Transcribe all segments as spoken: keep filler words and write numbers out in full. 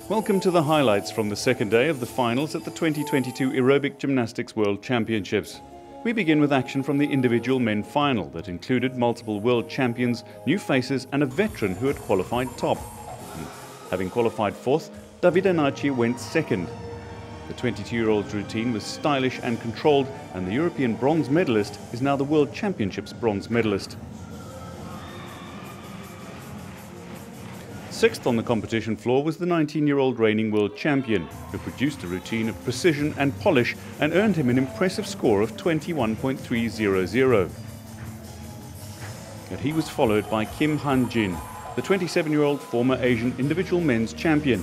Welcome to the highlights from the second day of the finals at the twenty twenty-two Aerobic Gymnastics World Championships. We begin with action from the individual men final that included multiple world champions, new faces and a veteran who had qualified top. Having qualified fourth, Davide Narci went second. The twenty-two-year-old's routine was stylish and controlled, and the European bronze medalist is now the World Championships bronze medalist. Sixth on the competition floor was the nineteen-year-old reigning world champion, who produced a routine of precision and polish and earned him an impressive score of twenty-one point three hundred. But he was followed by Kim Han-jin, the twenty-seven-year-old former Asian individual men's champion.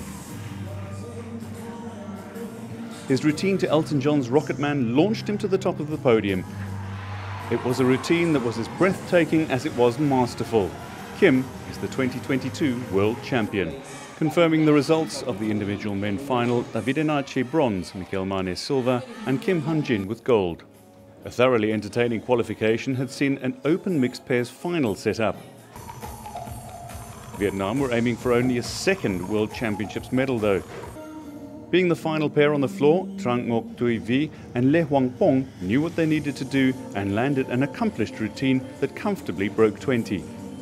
His routine to Elton John's Rocketman launched him to the top of the podium. It was a routine that was as breathtaking as it was masterful. Kim is the twenty twenty-two world champion. Confirming the results of the individual men final, Davide Narci bronze, Michael Mane silver and Kim Han-jin with gold. A thoroughly entertaining qualification had seen an open mixed pairs final set up. Vietnam were aiming for only a second World Championships medal though. Being the final pair on the floor, Trang Ngoc Tui Vi and Le Huang Pong knew what they needed to do and landed an accomplished routine that comfortably broke twenty.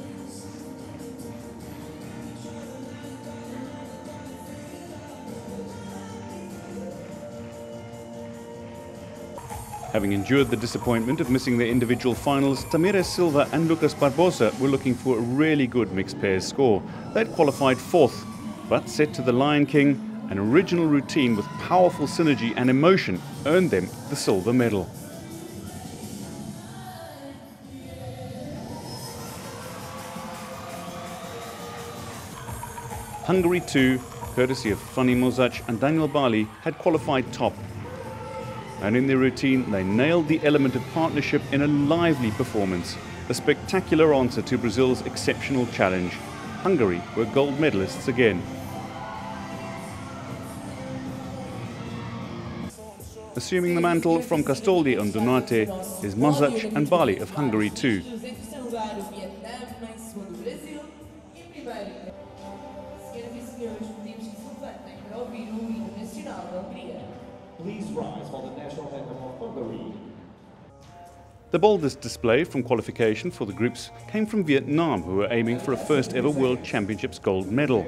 Having endured the disappointment of missing their individual finals, Tamires Silva and Lucas Barbosa were looking for a really good mixed pairs score. They'd qualified fourth, but set to the Lion King, an original routine with powerful synergy and emotion earned them the silver medal. Hungary too, courtesy of Fanny Mozac and Daniel Bali, had qualified top. And in their routine, they nailed the element of partnership in a lively performance, a spectacular answer to Brazil's exceptional challenge. Hungary were gold medalists again. Assuming the mantle from Castaldi and Donate is Mozac and Bali of Hungary too. Please rise for the national anthem of Hungary. The boldest display from qualification for the groups came from Vietnam, who were aiming for a first ever World Championships gold medal.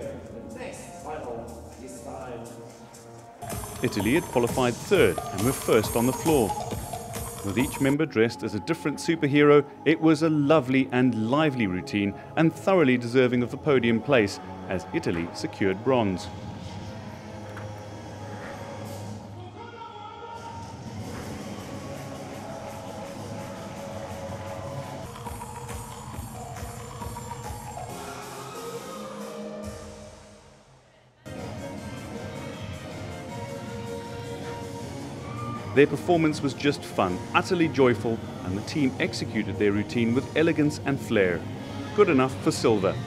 Italy had qualified third and were first on the floor. With each member dressed as a different superhero, it was a lovely and lively routine and thoroughly deserving of the podium place, as Italy secured bronze. Their performance was just fun, utterly joyful, and the team executed their routine with elegance and flair. Good enough for silver.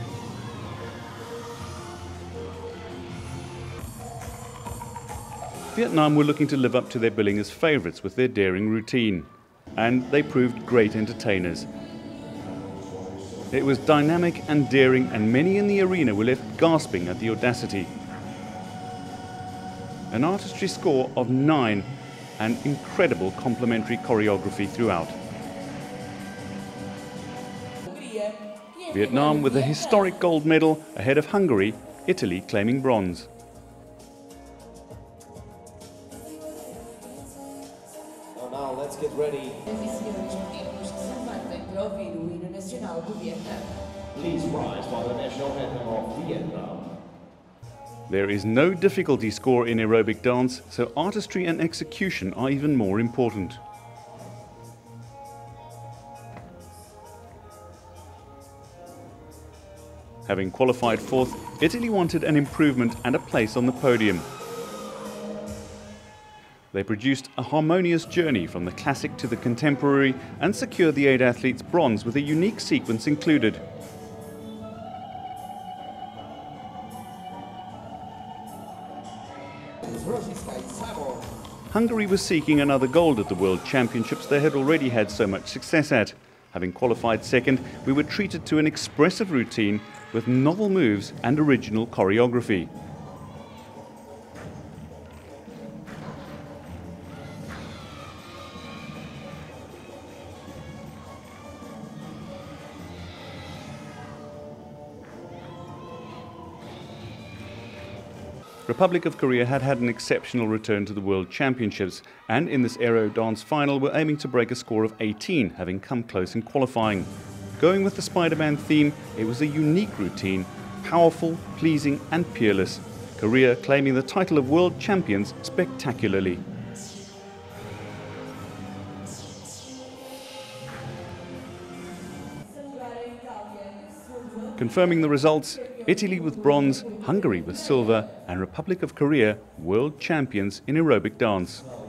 Vietnam were looking to live up to their billing as favourites with their daring routine, and they proved great entertainers. It was dynamic and daring, and many in the arena were left gasping at the audacity. An artistry score of nine and incredible complementary choreography throughout. Vietnam with a historic gold medal ahead of Hungary, Italy claiming bronze. So now let's get ready. Please rise for the national anthem of Vietnam. There is no difficulty score in aerobic dance, so artistry and execution are even more important. Having qualified fourth, Italy wanted an improvement and a place on the podium. They produced a harmonious journey from the classic to the contemporary and secured the eight athletes bronze with a unique sequence included. Hungary was seeking another gold at the World Championships they had already had so much success at. Having qualified second, we were treated to an expressive routine with novel moves and original choreography. Republic of Korea had had an exceptional return to the World Championships, and in this aero dance final were aiming to break a score of eighteen, having come close in qualifying. Going with the Spider-Man theme, it was a unique routine, powerful, pleasing and peerless. Korea claiming the title of World Champions spectacularly. Confirming the results, Italy with bronze, Hungary with silver and Republic of Korea world champions in aerobic dance.